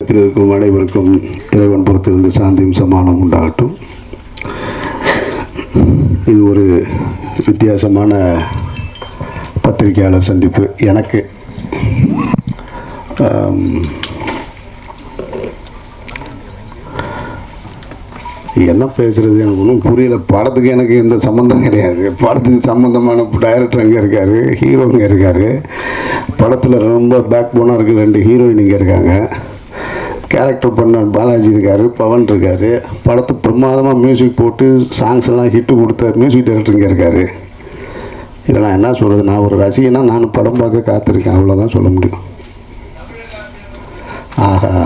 இருக்கும் அனைவருக்கும் இறைவன் பொறுத்திருந்து சாந்தியும் சமானம் உண்டாகட்டும். இது ஒரு வித்தியாசமான பத்திரிகையாளர் சந்திப்பு. எனக்கு என்ன பேசுகிறது எனக்கு ஒன்றும் புரியல. படத்துக்கு எனக்கு எந்த சம்மந்தம் கிடையாது. படத்துக்கு சம்மந்தமான டைரக்டர் அங்கே இருக்கார், ஹீரோ இங்கே இருக்கார். படத்தில் ரொம்ப பேக் போனாக இருக்குது. 2 ஹீரோயின் இங்கே இருக்காங்க. கேரக்டர் பண்ண பாலாஜி இருக்கார், பவன் இருக்கார். படத்தை பிரமாதமாக மியூசிக் போட்டு சாங்ஸ் எல்லாம் ஹிட்டு கொடுத்த மியூசிக் டைரக்டர் இங்கே இருக்கார். இதை நான் என்ன சொல்கிறது, நான் ஒரு ரசிகனா நான் படம் பார்க்க காத்திருக்கேன், அவ்வளோதான் சொல்ல முடியும். ஆஹா,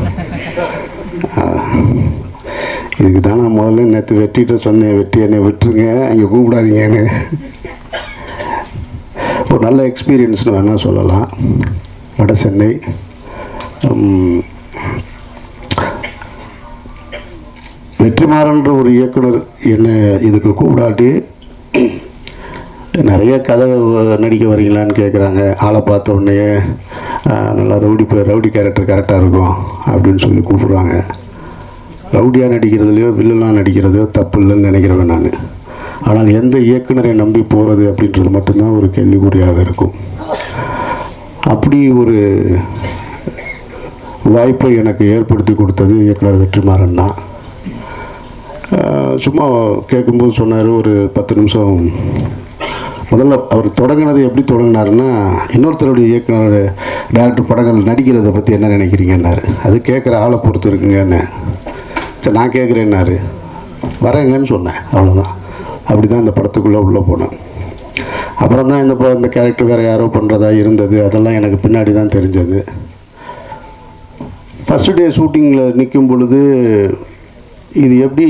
இதுக்கு தான் நான் முதல்ல நேற்று வெட்டிகிட்ட சொன்னேன், வெட்டி என்னை விட்டுருங்க, அங்கே கூப்பிடாதீங்கன்னு. ஒரு நல்ல எக்ஸ்பீரியன்ஸ்னு வேணால் சொல்லலாம். வட சென்னை வெற்றிமாறன்ற ஒரு இயக்குனர் என்னை இதுக்கு கூப்பிடாட்டி நிறைய கதை நடிக்க வரீங்களான்னு கேட்குறாங்க. ஆளை பார்த்த உடனே நல்லா ரவுடி கேரக்டர் கரெக்டாக இருக்கும் அப்படின்னு சொல்லி கூப்பிட்றாங்க. ரவுடியாக நடிக்கிறதுலையோ வில்லனாக நடிக்கிறதையோ தப்பு இல்லைன்னு நினைக்கிறவன் நான். ஆனால் எந்த இயக்குனரை நம்பி போகிறது அப்படின்றது மட்டும்தான் ஒரு கேள்விக்குறியாக இருக்கும். அப்படி ஒரு வாய்ப்பை எனக்கு ஏற்படுத்தி கொடுத்தது இயக்குனர் வெற்றிமாறன் தான். சும்மா கேட்கும்போது சொன்னார், ஒரு 10 நிமிஷம் முதல்ல அவர் தொடங்கினது எப்படி தொடங்கினாருன்னா, இன்னொருத்தருடைய இயக்குனர் டேரக்டர் படங்கள் நடிக்கிறதை பற்றி என்ன நினைக்கிறீங்கன்னாரு. அது கேட்குற ஆளை பொறுத்து இருக்குங்கன்னு. சரி நான் கேட்குறேன்னாரு, வரேங்கன்னு சொன்னேன், அவ்வளோதான். அப்படி தான் இந்த படத்துக்குள்ளே உள்ளே போனேன். அப்புறம் தான் இந்த கேரக்டர் வேறு யாரோ பண்ணுறதா இருந்தது, அதெல்லாம் எனக்கு பின்னாடி தான் தெரிஞ்சது. ஃபஸ்ட்டு டே ஷூட்டிங்கில் நிற்கும் பொழுது இது எப்படி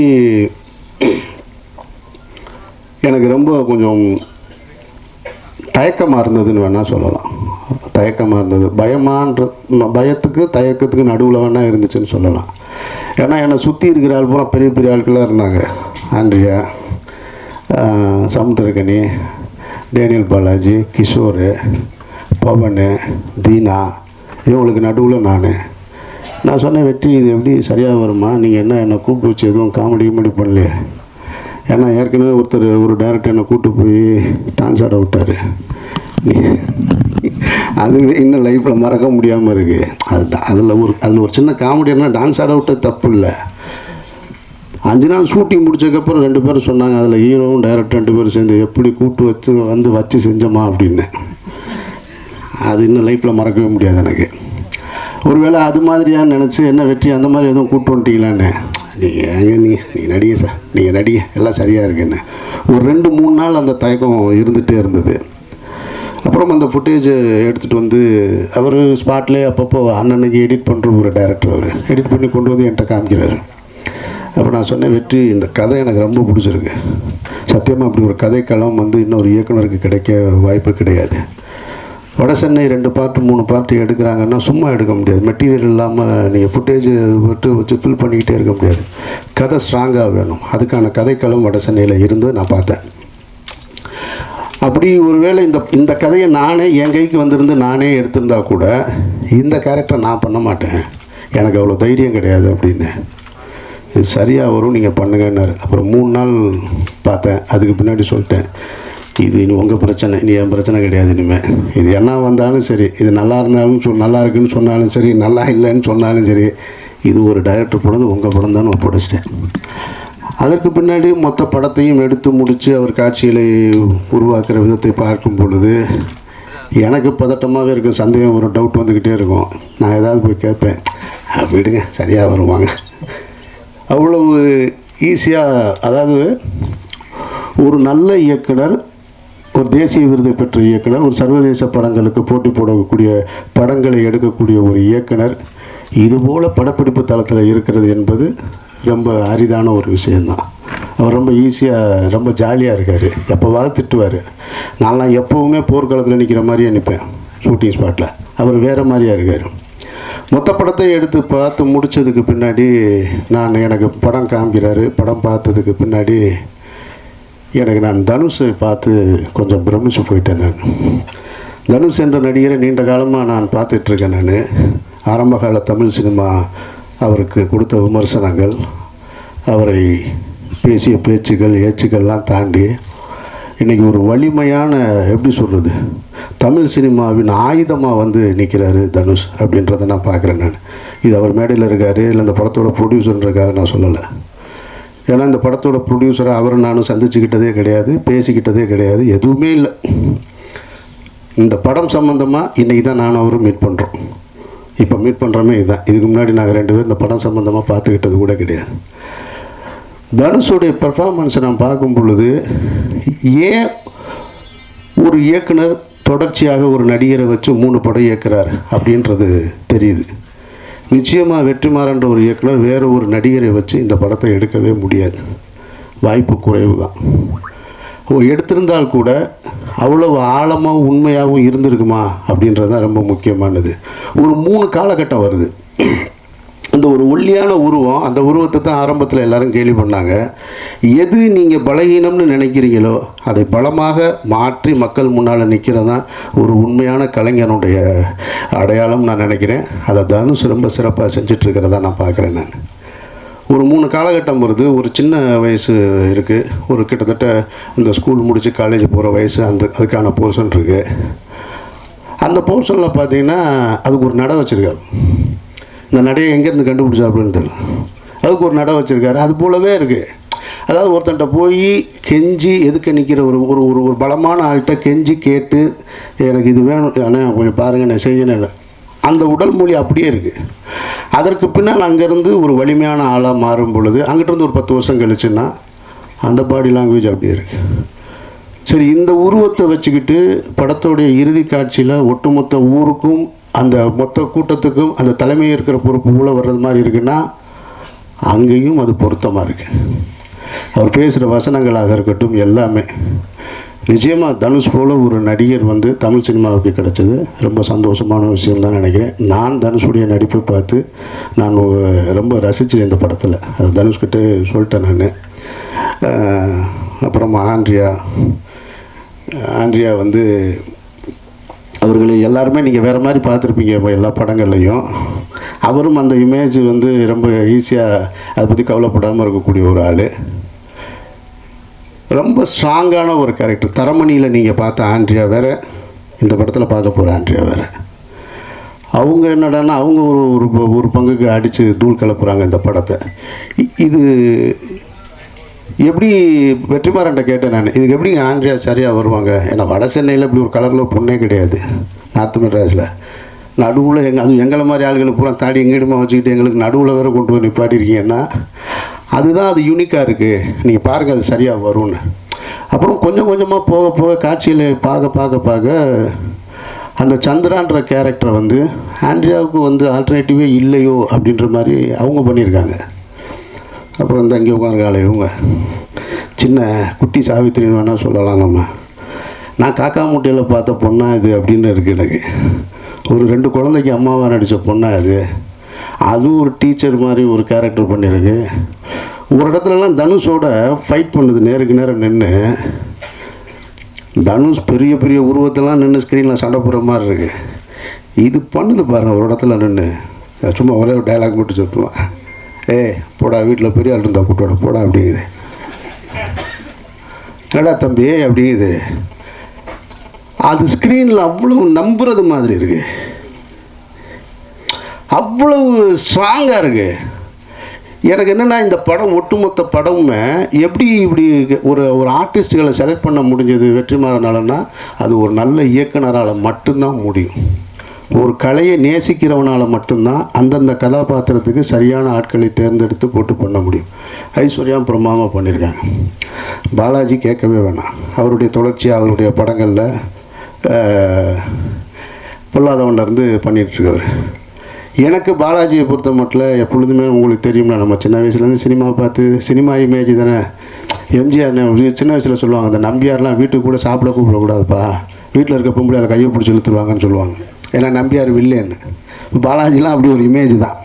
எனக்கு ரொம்ப கொஞ்சம் தயக்கமாக இருந்ததுன்னு வேணால் சொல்லலாம். தயக்கமாக இருந்தது, பயத்துக்கு தயக்கத்துக்கு நடுவில் வேணால் இருந்துச்சுன்னு சொல்லலாம். ஏன்னா என்னை சுற்றி இருக்கிற ஆள் பூரா பெரிய பெரிய ஆட்களாக இருந்தாங்க. ஆண்ட்ரியா, சமுத்திரகனி, டேனியல் பாலாஜி, கிஷோர், பவன், தீனா, இவங்களுக்கு நடுவில் நான் சொன்னேன், வெற்றி இது எப்படி சரியாக வருமா? நீங்கள் என்னை கூப்பிட்டு வச்சு எதுவும் காமெடி பண்ணலையே? ஏன்னா ஏற்கனவே ஒரு டைரக்டர் என்னை கூப்பிட்டு போய் டான்ஸ் ஆட விட்டார். அது இன்னும் லைஃப்பில் மறக்க முடியாமல் இருக்குது. அதில் ஒரு சின்ன காமெடினா டான்ஸ் ஆட விட்டது தப்பு இல்லை. 5 நாள் ஷூட்டிங் முடிச்சதுக்கப்புறம் 2 பேரும் சொன்னாங்க, அதில் ஹீரோவும் டைரக்டர் 2 பேரும் சேர்ந்து எப்படி கூப்பிட்டு வச்சு செஞ்சோமா அப்படின்னு. அது இன்னும் லைஃப்பில் மறக்கவே முடியாது எனக்கு. ஒருவேளை அது மாதிரியான்னு நினச்சி என்ன வெற்றி அந்த மாதிரி எதுவும் கூப்பிட்டு வந்துட்டீங்களான்னு. நீங்கள் நடிங்க சார், நீங்கள் நடிங்க, எல்லாம் சரியாக இருக்குன்னு. ஒரு 2-3 நாள் அந்த தயக்கம் இருந்துகிட்டே இருந்தது. அப்புறம் அந்த ஃபுட்டேஜை எடுத்துகிட்டு வந்து அவர் ஸ்பாட்லேயே அப்பப்போ அண்ணனுக்கு எடிட் பண்ணுற ஒரு டைரக்டர், அவர் எடிட் பண்ணி கொண்டு வந்து என்கிட்ட காமிக்கிறார். அப்போ நான் சொன்னேன், வெற்றி இந்த கதை எனக்கு ரொம்ப பிடிச்சிருக்கு. சத்தியமாக அப்படி ஒரு கதைக்களம் இன்னொரு இயக்குனருக்கு கிடைக்க வாய்ப்பு கிடையாது. வட சென்னை 2 பார்ட் 3 பார்ட் எடுக்கிறாங்கன்னா சும்மா எடுக்க முடியாது. மெட்டீரியல் இல்லாமல் நீங்கள் ஃபுட்டேஜ் வச்சு ஃபில் பண்ணிக்கிட்டே இருக்க முடியாது. கதை ஸ்ட்ராங்காக வேணும். அதுக்கான கதைக்களம் வட சென்னையில் இருந்து நான் பார்த்தேன். அப்படி ஒருவேளை இந்த கதையை என் கைக்கு வந்திருந்து நானே எடுத்திருந்தா கூட இந்த கேரக்டரை நான் பண்ண மாட்டேன், எனக்கு அவ்வளோ தைரியம் கிடையாது அப்படின்னு. இது சரியாக வரும், நீங்கள் பண்ணுங்கன்னாரு. அப்புறம் 3 நாள் பார்த்தேன். அதுக்கு பின்னாடி சொல்லிட்டேன், இது இனி உங்கள் பிரச்சனை, இனி என் பிரச்சனை கிடையாது. இனிமேல் இது என்ன வந்தாலும் சரி, இது நல்லா இருந்தாலும் நல்லா இருக்குன்னு சொன்னாலும் சரி, நல்லா இல்லைன்னு சொன்னாலும் சரி, இது ஒரு டைரக்டர் படம், உங்கள் படம் தான் ஒப்படைச்சிட்டேன். அதற்கு பின்னாடி மொத்த படத்தையும் எடுத்து முடித்து அவர் காட்சிகளை உருவாக்குற விதத்தை பார்க்கும் பொழுது எனக்கு பதட்டமாகவே இருக்கும். சந்தேகம், ஒரு டவுட் வந்துக்கிட்டே இருக்கும். நான் ஏதாவது போய் கேட்பேன், விடுங்க சரியாக வருவாங்க. அவ்வளவு ஈஸியாக, அதாவது ஒரு நல்ல இயக்குனர், ஒரு தேசிய விருது பெற்ற இயக்குனர், ஒரு சர்வதேச படங்களுக்கு போட்டி போடக்கூடிய படங்களை எடுக்கக்கூடிய ஒரு இயக்குனர் இதுபோல் படப்பிடிப்பு தளத்தில் இருக்கிறது என்பது ரொம்ப அரிதான ஒரு விஷயந்தான். அவர் ரொம்ப ஈஸியாக, ரொம்ப ஜாலியாக இருக்கார். எப்போவாவது திட்டுவார். நான்லாம் எப்போவுமே போர்க்காலத்தில் நிற்கிற மாதிரியே நிற்பேன் ஷூட்டிங் ஸ்பாட்டில். அவர் வேறு மாதிரியாக இருக்கார். மொத்த படத்தை எடுத்து பார்த்து முடித்ததுக்கு பின்னாடி எனக்கு படம் காமிக்கிறாரு. படம் பார்த்ததுக்கு பின்னாடி நான் தனுஷை பார்த்து கொஞ்சம் பிரமிச்சு போயிட்டேன். தனுஷ் என்ற நடிகரை நீண்ட காலமாக நான் பார்த்துட்ருக்கேன். ஆரம்பகால தமிழ் சினிமா அவருக்கு கொடுத்த விமர்சனங்கள், அவரை பேசிய பேச்சுகள் ஏச்சுக்கள்லாம் தாண்டி இன்றைக்கி ஒரு வலிமையான, எப்படி சொல்கிறது, தமிழ் சினிமாவின் ஆயுதமாக வந்து நிற்கிறாரு தனுஷ் அப்படின்றத நான் பார்க்குறேன். நான் இது அவர் மேடையில் இருக்கார், இல்லை இந்த படத்தோட ப்ரொடியூசர்ன்றக்காக நான் சொல்லலை. ஏன்னா இந்த படத்தோட ப்ரொடியூசரை அவரும் நானும் சந்திச்சுக்கிட்டதே கிடையாது, பேசிக்கிட்டதே கிடையாது, எதுவுமே இல்லை. இந்த படம் சம்மந்தமாக இன்றைக்கி தான் நானும் அவரும் மீட் பண்ணுறோம். இப்போ மீட் பண்ணுறோமே இதுதான். இதுக்கு முன்னாடி நாங்கள் 2 பேரும் இந்த படம் சம்மந்தமாக பார்த்துக்கிட்டது கூட கிடையாது. தனுஷுடைய பெர்ஃபார்மன்ஸை நான் பார்க்கும் பொழுது ஏன் ஒரு இயக்குனர் தொடர்ச்சியாக ஒரு நடிகரை வச்சு 3 படம் இயக்குறார் அப்படின்றது தெரியுது. நிச்சயமாக வெற்றிமாறன்ற ஒரு இயக்குனர் வேறு ஒரு நடிகரை வச்சு இந்த படத்தை எடுக்கவே முடியாது, வாய்ப்பு குறைவு தான். எடுத்திருந்தால் கூட அவ்வளவு ஆழமாகவும் உண்மையாகவும் இருந்திருக்குமா அப்படின்றது தான் ரொம்ப முக்கியமானது. ஒரு 3 காலகட்டம் வருது. அந்த ஒரு ஒல்லியான உருவம், அந்த உருவத்தை தான் ஆரம்பத்தில் எல்லாரும் கேலி பண்ணாங்க. எது நீங்கள் பலகீனம்னு நினைக்கிறீங்களோ அதை பலமாக மாற்றி மக்கள் முன்னால் நிற்கிறது தான் ஒரு உண்மையான கலைஞனுடைய அடையாளம் நான் நினைக்கிறேன். அதை தனுஷ் ரொம்ப சிறப்பாக செஞ்சிட்ருக்கிறதா நான் பார்க்குறேன். நான் ஒரு 3 காலகட்டம் வருது. ஒரு சின்ன வயசு இருக்குது, ஒரு கிட்டத்தட்ட இந்த ஸ்கூல் முடித்து காலேஜ் போகிற வயசு, அதுக்கான போர்ஷன் இருக்குது. அந்த போர்ஷனில் பார்த்தீங்கன்னா அதுக்கு ஒரு நடை வச்சுருக்காரு. இந்த நடையை எங்கேருந்து கண்டுபிடிச்சா அப்படின்னு தெரியல, அதுக்கு ஒரு நடை வச்சுருக்காரு. அது போலவே இருக்குது. அதாவது ஒருத்தன்ட்ட போய் கெஞ்சி எதுக்கு நிற்கிற ஒரு ஒரு ஒரு பலமான ஆள்கிட்ட கெஞ்சி கேட்டு எனக்கு இது வேணும் ஆனால் கொஞ்சம் பாருங்கள் நான் செய்யணும், அந்த உடல் மொழி அப்படியே இருக்குது. அதற்கு பின்னால் அங்கேருந்து ஒரு வலிமையான ஆளாக மாறும் பொழுது அங்கிட்டிருந்து ஒரு 10 வருஷம் கழிச்சுன்னா அந்த பாடி லாங்குவேஜ் அப்படியே இருக்குது. சரி, இந்த உருவத்தை வச்சுக்கிட்டு படத்தோடைய இறுதி காட்சியில் ஒட்டுமொத்த ஊருக்கும் அந்த மொத்த கூட்டத்துக்கும் அந்த தலைமை இருக்கிற பொறுப்பு உள்ள வர்றது மாதிரி இருக்குன்னா அங்கேயும் அது பொருத்தமாக இருக்குது. அவர் பேசுகிற வசனங்களாக இருக்கட்டும் எல்லாமே. நிச்சயமாக தனுஷ் போல் ஒரு நடிகர் வந்து தமிழ் சினிமாவுக்கு கிடைச்சது ரொம்ப சந்தோஷமான விஷயம் தான் நினைக்கிறேன். நான் தனுஷுடைய நடிப்பை பார்த்து நான் ரொம்ப ரசித்தேன் இந்த படத்தில். அது தனுஷ்கிட்ட சொல்லிட்டேன் நான். அப்புறம் ஆண்ட்ரியா வந்து அவர்களை எல்லாருமே நீங்கள் வேறு மாதிரி பார்த்துருப்பீங்க எல்லா படங்கள்லையும். அவரும் அந்த இமேஜ் வந்து ரொம்ப ஈஸியாக அதை பற்றி கவலைப்படாமல் இருக்கக்கூடிய ஒரு ஆள். ரொம்ப ஸ்ட்ராங்கான ஒரு கேரக்டர். தரமணியில் நீங்கள் பார்த்த ஆண்ட்ரியா வேறு, இந்த படத்தில் பார்க்க போகிற ஆண்ட்ரியா வேறு. அவங்க என்னடான்னா அவங்க ஒரு பங்குக்கு அடித்து தூள் கிளப்புறாங்க இந்த படத்தை. இது எப்படி வெற்றிமாறன்ட்ட கேட்டேன் நான், இதுக்கு எப்படிங்க ஆண்ட்ரியா சரியாக வருவாங்க? ஏன்னா வட சென்னையில் இப்படி ஒரு கலரில் பொண்ணே கிடையாது. நார்த் மெட்ராஸில் நடுவில் அதுவும் எங்களை மாதிரி ஆளுகளுக்கு பூரா தாடி எங்கிடமா வச்சுக்கிட்டு எங்களுக்கு நடுவில் வேறு கொண்டு போய் நிப்பாட்டிருக்கீங்கன்னா அதுதான் அது யூனிக்காக இருக்குது. நீங்கள் பாருங்கள், அது சரியாக வரும்னு. அப்புறம் கொஞ்சம் கொஞ்சமாக போக போக காட்சியில் பார்க்க அந்த சந்திரான்ற கேரக்டரை வந்து ஆண்ட்ரியாவுக்கு வந்து ஆல்டர்னேட்டிவே இல்லையோ அப்படின்ற மாதிரி அவங்க பண்ணியிருக்காங்க. அப்புறம் இந்த அங்கே உட்காந்துருக்காளே இவங்க சின்ன குட்டி சாவித்திரின்னு வேணால் சொல்லலாம். நான் காக்கா முட்டையில் பார்த்த பொண்ணா இது அப்படின்னு இருக்குது எனக்கு. ஒரு 2 குழந்தைக்கு அம்மாவாக நடித்த பொண்ணா இது. அதுவும் ஒரு டீச்சர் மாதிரி ஒரு கேரக்டர் பண்ணியிருக்கு. ஒரு இடத்துலலாம் தனுஷோட ஃபைட் பண்ணுது, நேருக்கு நேரம் நின்று. தனுஷ் பெரிய பெரிய உருவத்தெல்லாம் நின்று ஸ்க்ரீனில் சண்டை போடுற மாதிரி இருக்குது. இது பண்ணுது பாருங்கள், ஒரு இடத்துல நின்று சும்மா ஒரே ஒரு டைலாக் மட்டும் சொல்லுவான், போடா வீட்டில் பெரிய ஆள் இருந்தால் கூட்டோட போடா அப்படிங்குது, என்னடா தம்பி அப்படிங்குது. அது ஸ்க்ரீனில் அவ்வளவு நம்புறது மாதிரி இருக்குது, அவ்வளவு ஸ்ட்ராங்காக இருக்குது. எனக்கு என்னென்னா இந்த படம் ஒட்டுமொத்த படமுமே எப்படி இப்படி ஒரு ஆர்டிஸ்ட்டுகளை செலக்ட் பண்ண முடிஞ்சது வெற்றிமாறனாலன்னா அது ஒரு நல்ல இயக்குனரால் மட்டும்தான் முடியும். ஒரு கலையை நேசிக்கிறவனால் மட்டும்தான் அந்தந்த கதாபாத்திரத்துக்கு சரியான ஆட்களை தேர்ந்தெடுத்து போட்டு பண்ண முடியும். ஐஸ்வர்யா பிரமாதமாக பண்ணியிருக்காங்க. பாலாஜி கேட்கவே வேணாம், அவருடைய தொடர்ச்சியாக அவருடைய படங்களில் பொல்லாதவன்லேருந்து பண்ணிகிட்ருக்கவர். எனக்கு பாலாஜியை பொறுத்த மட்டும் எப்பொழுதுமே உங்களுக்கு தெரியும்னா நம்ம சின்ன வயசுலேருந்து சினிமா பார்த்து சினிமா இமேஜ் தானே. எம்ஜிஆர் சின்ன வயசில் சொல்லுவாங்க, அந்த நம்பியார்லாம் வீட்டுக்கு கூட சாப்பிட கூப்பிடக்கூடாதுப்பா, வீட்டில் இருக்க பொம்பளை கையை பிடிச்சி இழுத்துருவாங்கன்னு சொல்லுவாங்க. ஏன்னா நம்பியார் வில்லேன்னு. பாலாஜிலாம் அப்படி ஒரு இமேஜ் தான்.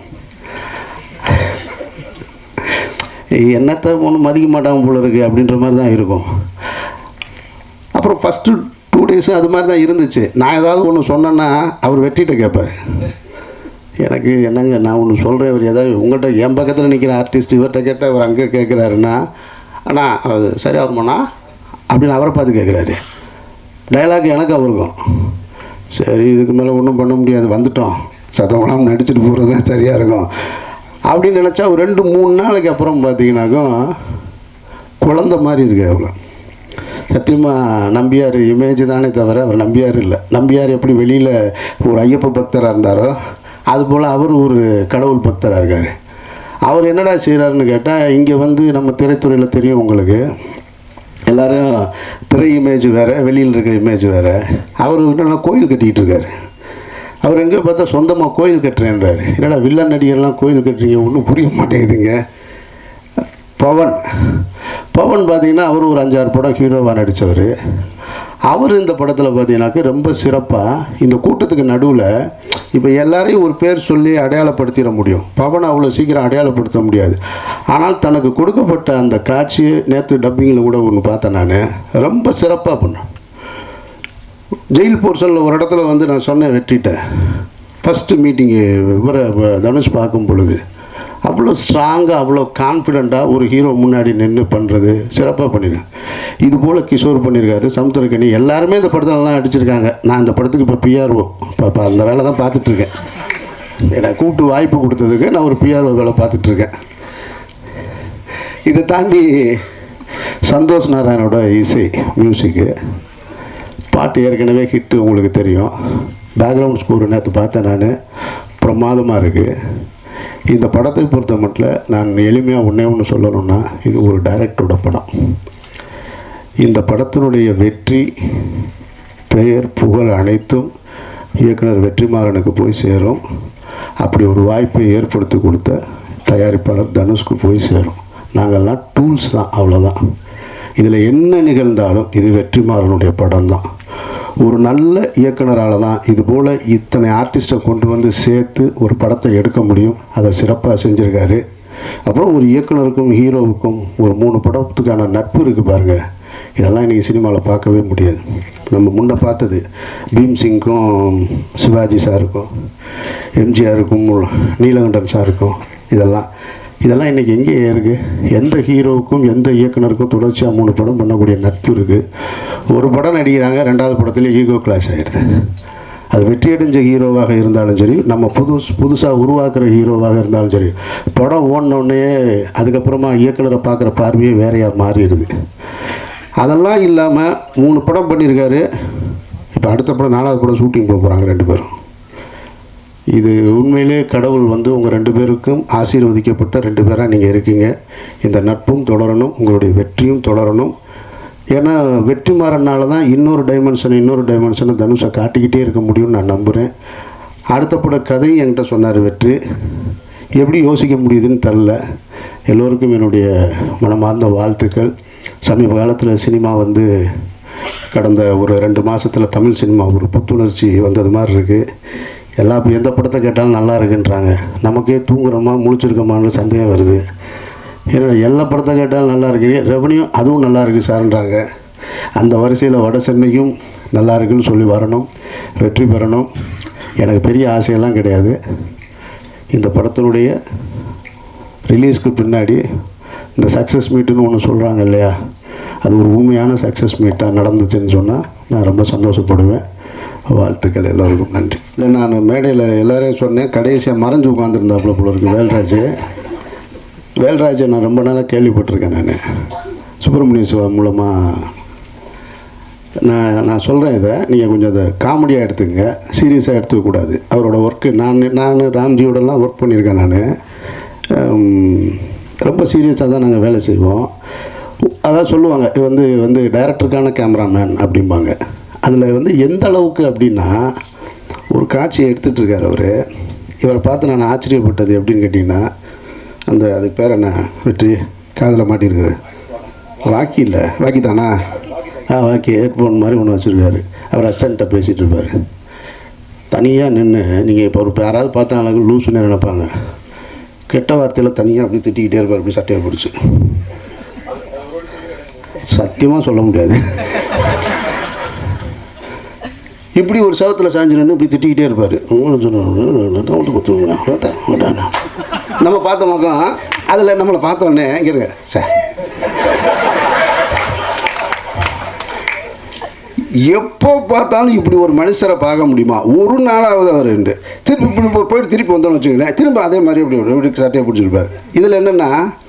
என்னத்தை ஒன்றும் மதிக்க மாட்டாங்க போல இருக்குது அப்படின்ற மாதிரி தான் இருக்கும். அப்புறம் ஃபஸ்ட்டு 2 days அது மாதிரி தான் இருந்துச்சு. நான் ஏதாவது ஒன்று சொன்னேன்னா அவர் வெட்டிகிட்ட கேட்பார், எனக்கு என்னங்க நான் ஒன்று சொல்கிறேன், இவர் ஏதாவது உங்கள்கிட்ட என் பக்கத்தில் நிற்கிற ஆர்டிஸ்ட் இவர்கிட்ட கேட்டால் இவர் அங்கே கேட்குறாருன்னா, ஆனால் அது சரியாக வருமாண்ணா அப்படின்னு அவரை பார்த்து கேட்குறாரு. டைலாக் எனக்கு அவருக்கும். சரி இதுக்கு மேலே ஒன்றும் பண்ண முடியாது, வந்துட்டோம், சத்தமெல்லாம் நடிச்சுட்டு போகிறது தான் சரியாக இருக்கும் அப்படின்னு நினச்சா ஒரு 2-3 நாளைக்கு அப்புறம் பார்த்தீங்கன்னாக்கும் குழந்த மாதிரி இருக்கு அவ்வளோ. சத்தியமாக நம்பியார் இமேஜ் தானே தவிர அவர் நம்பியார் இல்லை. நம்பியார் எப்படி வெளியில் ஒரு ஐயப்ப பக்தராக இருந்தாரோ அதுபோல் அவர் ஒரு கடவுள் பக்தராக இருக்கார். அவர் என்னடா செய்கிறாருன்னு கேட்டால், இங்கே வந்து நம்ம திரைத்துறையில் தெரியும் உங்களுக்கு, எல்லோரும் திரை இமேஜ் வேறு, வெளியில் இருக்கிற இமேஜ் வேறு. அவர் என்னென்னா கோயில் கட்டிக்கிட்டு இருக்கார். அவர் எங்கே பார்த்தா சொந்தமாக கோயில் கட்டுறேன்றார். என்னடா வில்லன் நடிகர்லாம் கோயில் கட்டுறீங்க, ஒன்றும் புரிய மாட்டேங்குதுங்க. பவன் பார்த்தீங்கன்னா அவர் ஒரு 5-6 படம் ஹீரோவாக நடித்தவர். அவர் இந்த படத்தில் பார்த்தீங்கன்னாக்க ரொம்ப சிறப்பாக இந்த கூட்டத்துக்கு நடுவில் இப்போ எல்லாரையும் ஒரு பேர் சொல்லி அடையாளப்படுத்திட முடியும், பவன் அவ்வளோ சீக்கிரம் அடையாளப்படுத்த முடியாது. ஆனால் தனக்கு கொடுக்கப்பட்ட அந்த காட்சியை நேற்று டப்பிங்கில் கூட ஒன்று பார்த்தேன், நான் ரொம்ப சிறப்பாக பண்ணேன். ஜெயில் போர்ஷனில் ஒரு இடத்துல வந்து நான் சொன்னேன் வெற்றிட்டேன். ஃபஸ்ட்டு மீட்டிங்கு இவரை தனுஷ் பார்க்கும் பொழுது அவ்வளோ ஸ்ட்ராங்காக அவ்வளோ கான்ஃபிடெண்ட்டாக ஒரு ஹீரோ முன்னாடி நின்று பண்ணுறது சிறப்பாக பண்ணியிருக்கேன். இது போல் கிஷோர் பண்ணியிருக்காரு, சமுத்திரக்கனி, எல்லாருமே இந்த படத்திலலாம் அடிச்சிருக்காங்க. நான் இந்த படத்துக்கு இப்போ பிஆர்ஓ இப்போ அந்த வேலை தான் பார்த்துட்ருக்கேன். எனக்கு கூப்பிட்டு வாய்ப்பு கொடுத்ததுக்கு நான் ஒரு பிஆர்ஓ வேலை பார்த்துட்ருக்கேன். இதை தாண்டி சந்தோஷ் நாராயணோட இசை மியூசிக்கு பாட்டு ஏற்கனவே ஹிட்டு உங்களுக்கு தெரியும். பேக்ரவுண்ட் ஸ்கோர் நேற்று பார்த்தேன் நான், பிரமாதமாக இருக்குது. இந்த படத்தை பொறுத்த மட்டும் நான் எளிமையாக ஒன்று சொல்லணும்னா, இது ஒரு டைரக்டரோட படம். இந்த படத்தினுடைய வெற்றி, பெயர், புகழ் அனைத்தும் இயக்குனர் வெற்றிமாறனுக்கு போய் சேரும். அப்படி ஒரு வாய்ப்பை ஏற்படுத்தி கொடுத்த தயாரிப்பாளர் தனுஷ்க்கு போய் சேரும். நாங்கள்லாம் டூல்ஸ் தான், அவ்வளோதான். இதில் என்ன நிகழ்ந்தாலும் இது வெற்றிமாறனுடைய படம் தான். ஒரு நல்ல இயக்குனரால் தான் இதுபோல் இத்தனை ஆர்டிஸ்ட்டை கொண்டு வந்து சேர்த்து ஒரு படத்தை எடுக்க முடியும். அதை சிறப்பாக செஞ்சுருக்காரு. அப்புறம் ஒரு இயக்குனருக்கும் ஹீரோவுக்கும் ஒரு 3 படத்துக்கான நட்பு இருக்குது பாருங்கள். இதெல்லாம் இன்றைக்கி சினிமாவில் பார்க்கவே முடியாது. நம்ம முன்னே பார்த்தது பீம்சிங்க்கும் சிவாஜி சாருக்கும், எம்ஜிஆருக்கும் நீலகண்டன் சாருக்கும், இதெல்லாம் இன்றைக்கி எங்கே இருக்குது? எந்த ஹீரோவுக்கும் எந்த இயக்குனருக்கும் தொடர்ச்சியாக 3 படம் பண்ணக்கூடிய நட்பு இருக்குது. ஒரு படம் நடிக்கிறாங்க, 2வது படத்துலேயே ஈகோ கிளாஸ் ஆகிடுது. அது வெற்றியடைஞ்ச ஹீரோவாக இருந்தாலும் சரி, நம்ம புதுசாக உருவாக்குற ஹீரோவாக இருந்தாலும் சரி, படம் ஓடினோடனே அதுக்கப்புறமா இயக்குனரை பார்க்குற பார்வையே வேறையாக மாறிடுது. அதெல்லாம் இல்லாமல் 3 படம் பண்ணியிருக்காரு. இப்போ அடுத்த படம் 4வது படம் ஷூட்டிங் போக போகிறாங்க 2 பேரும். இது உண்மையிலே கடவுள் வந்து உங்கள் 2 பேருக்கும் ஆசீர்வதிக்கப்பட்ட 2 பேராக நீங்கள் இருக்கீங்க. இந்த நட்பும் தொடரணும், உங்களுடைய வெற்றியும் தொடரணும். ஏன்னா வெற்றிமாறனால தான் இன்னொரு டைமென்ஷனை தனுஷை காட்டிக்கிட்டே இருக்க முடியும்னு நான் நம்புகிறேன். அடுத்த பட கதையும் என்கிட்ட சொன்னார் வெற்றி. எப்படி யோசிக்க முடியுதுன்னு தெரில. எல்லோருக்கும் என்னுடைய மனமார்ந்த வாழ்த்துக்கள். சமீப காலத்தில் சினிமா வந்து கடந்த ஒரு 2 மாதத்தில் தமிழ் சினிமா ஒரு புத்துணர்ச்சி வந்தது மாதிரி இருக்குது. எந்த படத்தை கேட்டாலும் நல்லா இருக்குன்றாங்க. நமக்கே தூங்குறோமா முழிச்சிருக்கோமான்னு சந்தேகம் வருது. ஏன்னா எல்லா படத்தை கேட்டாலும் நல்லா இருக்கு, ரெவன்யூ அதுவும் நல்லா இருக்குது சார்ன்றாங்க. அந்த வரிசையில் வட சென்னையும் நல்லா இருக்குன்னு சொல்லி வரணும், வெற்றி பெறணும். எனக்கு பெரிய ஆசையெல்லாம் கிடையாது. இந்த படத்தினுடைய ரிலீஸ்க்கு பின்னாடி இந்த சக்ஸஸ் மீட்டுன்னு ஒன்று சொல்கிறாங்க இல்லையா, அது ஒரு உண்மையான சக்ஸஸ் மீட்டாக நடந்துச்சுன்னு சொன்னால் நான் ரொம்ப சந்தோஷப்படுவேன். வாழ்த்துக்கள், எல்லோருக்கும் நன்றி. இல்லை நான் மேடையில் எல்லோரையும் சொன்னேன், கடைசியாக மறைஞ்சு உட்காந்துருந்தாப்புல போல இருக்குது வேல்ராஜை நான் ரொம்ப நாளாக கேள்விப்பட்டிருக்கேன். நான் சுப்பிரமணிய சிவா மூலமாக நான் சொல்கிறேன். இதை நீங்கள் கொஞ்சம் அதை காமெடியாக எடுத்துக்கங்க, சீரியஸாக எடுத்துக்கக்கூடாது. அவரோட ஒர்க்கு நான் ராம்ஜியோடலாம் ஒர்க் பண்ணியிருக்கேன். நான் ரொம்ப சீரியஸாக தான் நாங்கள் வேலை செய்வோம். அதான் சொல்லுவாங்க வந்து டைரக்டருக்கான கேமராமேன் அப்படிம்பாங்க. அதில் எந்த அளவுக்கு அப்படின்னா, ஒரு காட்சியை எடுத்துகிட்ருக்கார் அவர். இவரை பார்த்து நான் ஆச்சரியப்பட்டது எப்படின்னு கேட்டிங்கன்னா, அது பேர் என்ன வெற்றி காதில் மாட்டியிருக்காரு, வாக்கி தானா, வாக்கி ஹெட்ஃபோன் மாதிரி ஒன்று வச்சுருக்காரு. அவர் அசிஸ்டண்ட்டை பேசிகிட்டு இருப்பார். தனியாக நின்று நீங்கள் இப்போ ஒரு யாராவது பார்த்தாலும் லூசுன்னு நினைப்பாங்க. கெட்ட வார்த்தையில் தனியாக அப்படி திட்டிக்கிட்டே இருப்பார், அப்படி சட்டையை பிடிச்சி. சத்தியமாக சொல்ல முடியாது. இப்படி ஒரு சவத்தில் சாஞ்சு நின்று இப்படி திட்டிக்கிட்டே இருப்பார். நம்ம பார்த்த பக்கம் அதில் நம்மளை பார்த்தோன்னே இங்கே சார் எப்போ பார்த்தாலும் இப்படி ஒரு மனுஷரை பார்க்க முடியுமா? ஒரு நாளாவது அவர் உண்டு. திருப்பி இப்படி போயிட்டு திருப்பி வந்தோன்னு வச்சுக்கோங்களேன், திரும்ப அதே மாதிரி இப்படி சட்டையை பிடிச்சிருப்பார். இதில் என்னென்னா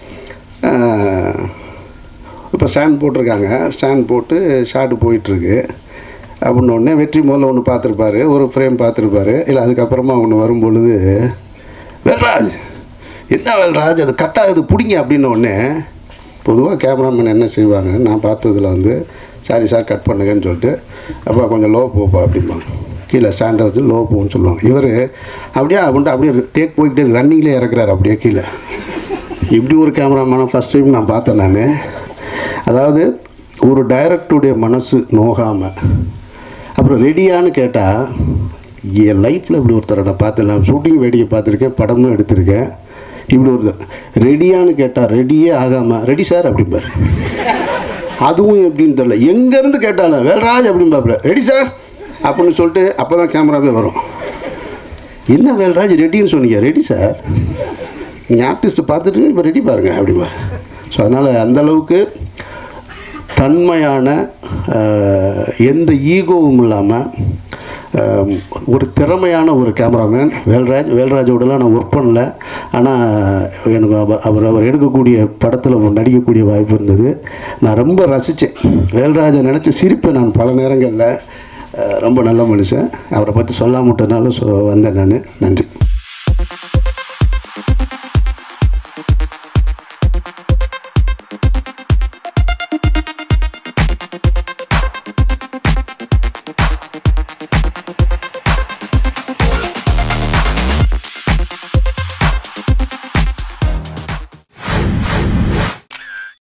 இப்போ ஸ்டாண்ட் போட்டிருக்காங்க, ஸ்டாண்ட் போட்டு ஷாட்டு போயிட்டுருக்கு அப்படின்னு ஒன்று வெற்றி முதல்ல ஒன்று பார்த்துருப்பாரு, ஒரு ஃப்ரேம் பார்த்துருப்பாரு. இல்லை அதுக்கப்புறமா ஒன்று வரும்பொழுது வேல்ராஜ் என்ன வேல்ராஜ் அது கட்டாகுது பிடிங்க அப்படின்னு ஒன்று. பொதுவாக கேமராமேன் என்ன செய்வாங்க, நான் பார்த்ததில் வந்து சாரி சார் கட் பண்ணுங்கன்னு சொல்லிட்டு அப்போ கொஞ்சம் லோ போப்பா அப்படிம்பாங்க. கீழே ஸ்டாண்டை வச்சு லோ போன்னு சொல்லுவாங்க. இவர் அப்படியே அப்படியே டேக் போய்கிட்டே ரன்னிங்லேயே இறக்குறாரு அப்படியே கீழே. இப்படி ஒரு கேமராமேனை ஃபஸ்ட் டைம் நான் பார்த்தேன் நான். அதாவது ஒரு டைரக்டருடைய மனசு நோகாமல் அப்புறம் ரெடியான்னு கேட்டால் என் லைஃப்பில் இப்படி ஒருத்தரை நான் பார்த்தேன். நான் ஷூட்டிங் வேடிக்கை பார்த்துருக்கேன், படமும் எடுத்திருக்கேன். இப்படி ஒருத்தர் ரெடியான்னு கேட்டால் ரெடியே ஆகாமல் ரெடி சார் அப்படிம்பார். அதுவும் எப்படின்னு தெரியல, எங்கேருந்து கேட்டாலும் வேல்ராஜ் அப்படிம்பாப்புல ரெடி சார் அப்படின்னு சொல்லிட்டு அப்போ தான் கேமராவே வரும். என்ன வேல்ராஜ் ரெடின்னு சொன்னீங்க? ரெடி சார், நீங்கள் ஆர்டிஸ்ட்டு பார்த்துட்டு இப்போ ரெடி பாருங்கள் அப்படிம்பா. ஸோ அதனால் அந்தளவுக்கு தன்மையான எந்த ஈகோவும் இல்லாமல் ஒரு திறமையான ஒரு கேமராமேன் வேல்ராஜோடலாம் நான் ஒர்க் பண்ணல. ஆனால் எனக்கு அவர் எடுக்கக்கூடிய படத்தில் நடிக்கக்கூடிய வாய்ப்பு இருந்தது. நான் ரொம்ப ரசித்தேன். வேல்ராஜை நினச்சி சிரிப்பேன் நான் பல நேரங்களில். ரொம்ப நல்ல மனுஷன். அவரை பற்றி சொல்லாமட்டனால வந்தேன் நான். நன்றி.